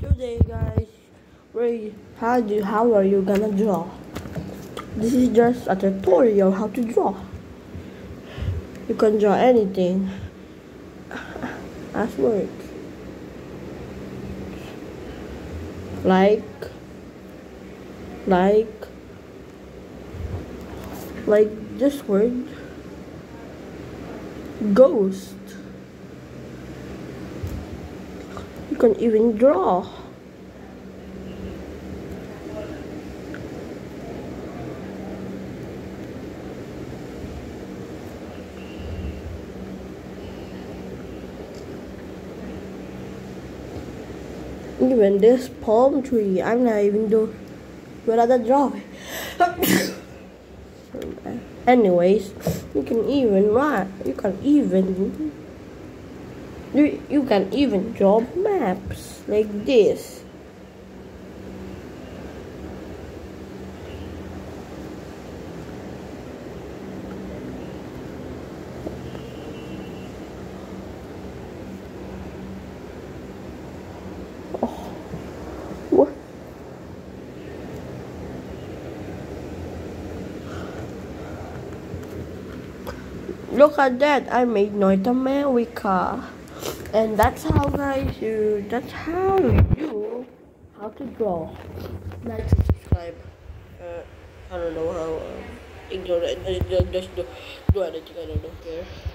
Today, guys, how are you gonna draw? This is just a tutorial how to draw. You can draw anything as words, like like this word, ghost. You can even draw. Even this palm tree, I'm not even doing without drawing. Anyways, you can even write. You can even draw maps like this. What? Look at that! I made North America, and that's how That's how you do how to draw. Like and subscribe. I don't know how. Ignore it. Just do anything. I don't care.